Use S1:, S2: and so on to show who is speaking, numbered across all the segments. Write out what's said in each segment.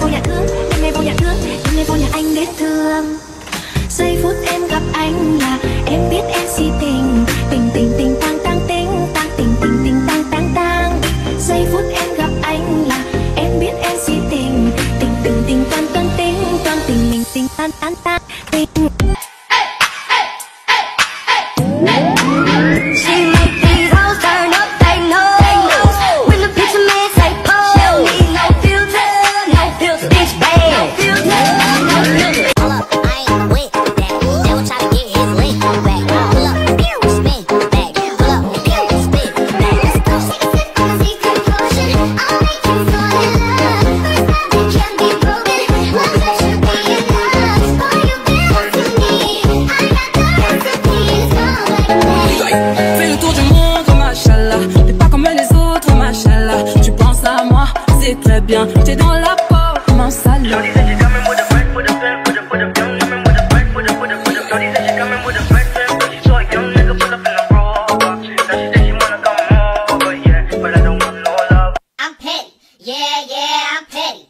S1: vô nhà thương, đêm nay vô nhà thương, đêm nay vô nhà anh để thương. Giây phút em gặp anh là em biết em si tình, tình tình tình tang tang tình, tang tình tình tình tang tang tang. Giây phút em gặp anh là em biết em si tình, tình tình tình toan toan tình, toan tình mình tình tan tan tan tình.
S2: Très bien, t'es dans la peau comme un salaud.
S3: I'm petty, yeah, yeah, I'm petty.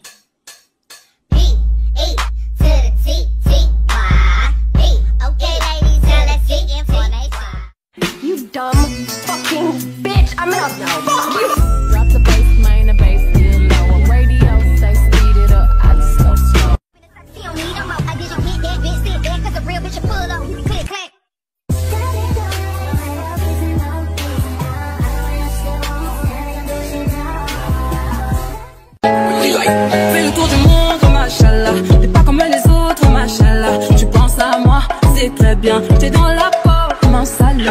S3: P-E to the T-T-Y-P. Okay, ladies, now let's get in for next time.
S1: You dumb fucking bitch! I mean, fuck you!
S4: Drop the bass, main the bass still low. Radio say speed it up, I just go slow.
S3: She don't need no more. I did you hit that bitch, sit there, cause a real bitch will pull up. Click, clack.
S2: Fais le tour du monde, machallah. T'es pas comme les autres, machallah. Tu penses à moi, c'est très bien. T'es dans la peau comme un salaud.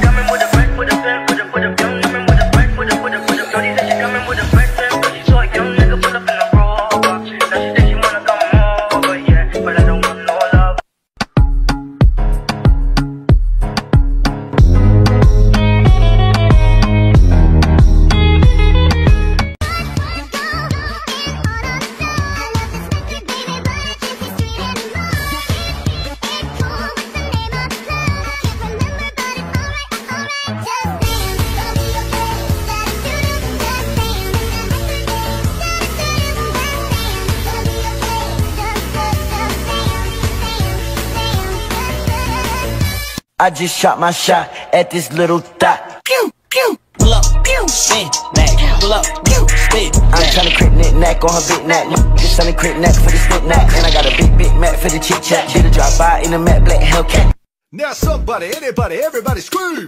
S5: I just shot my shot at this little thot.
S6: Pew, pew, pull up, pew, spin back, pull up, pew, spin back.
S5: I'm tryna crit knick-knack on her big neck. Just tryna crit knack for the stick knack. And I got a big, big Mac for the chit chat. Did a drop by in a matte black Hellcat.
S7: Now somebody, anybody, everybody scream!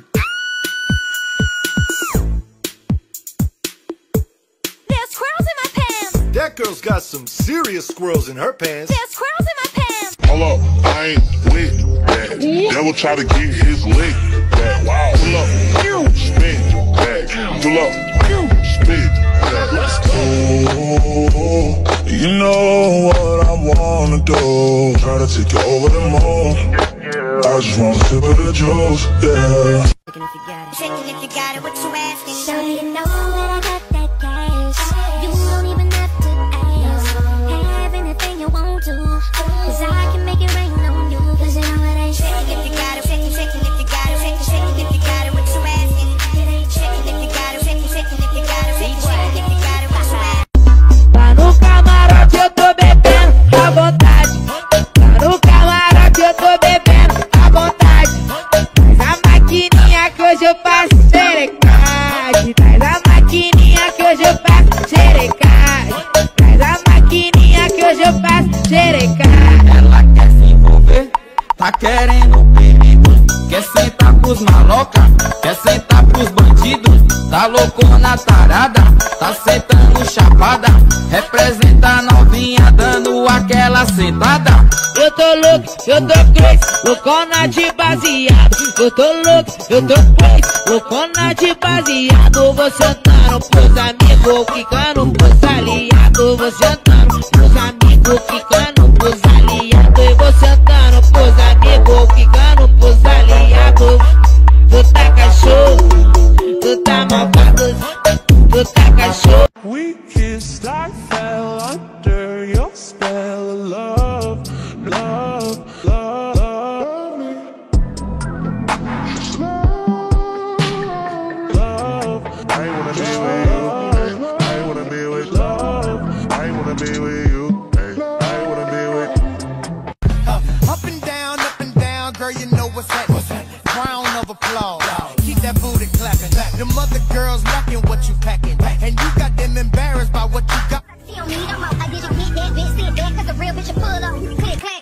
S1: There's squirrels in my pants!
S7: That girl's got some serious squirrels in her pants.
S1: There's squirrels in my pants!
S8: Hold up, I ain't with that. Devil try to get his lick back. Wow. Pull up, spin back. Pull up, spin back. Let's go. You know what I wanna do. Try to take you over the moon. I just wanna sip of the juice, yeah.
S3: Checking if you got it, what you asking?
S1: So you know that I got that cash. You don't even have to ask. Have anything you want to, cause I can make it rain on you. Cause you know it ain't
S3: Checking if you got it, checking if you got it, checking if you got it, what you asking? Checking if you got it, checking if you got it, checking if you got it, what you asking?
S2: Tá no camarote, eu tô bebendo à vontade. Tá no camarote, eu tô bebendo à vontade. Traz a maquininha que hoje eu faço xerecagem. Traz a maquininha que hoje eu faço xerecagem. Traz a maquininha que hoje eu faço xerecagem.
S9: Ela quer se envolver, tá querendo perigo. Quer sentar pros maloca, quer sentar pros bandidos. Tá loucona tarada, tá sentando chapada. Representa a novinha dando aquela sentada.
S2: Eu tô louco, eu tô crazy, loucona de baseado. Eu tô louco, eu tô crazy, loucona de baseado. Vou sentando pros amigos, quicando pros aliados. Vou sentando pros amigos, quicando pros aliados. Eu vou sentando pros amigos, quicando pros aliados. Tu tá cachorro, tu tá malvado, tu tá cachorro.
S8: We kissed, I fell under your spell of love, love, love, love me. Love, I wanna be with you. I wanna be with love. I wanna be with you.
S10: girl, you know what's that? Crown of applause. Keep that booty clapping. Them other girls lacking what you packing. And you got them embarrassed by what you got.
S3: She don't need no more. I did you get that bitch, sit back, cause a real bitch will pull up. Click, clack.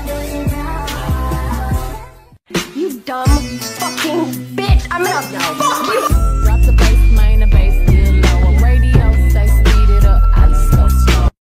S11: You dumb fucking bitch. I'm gonna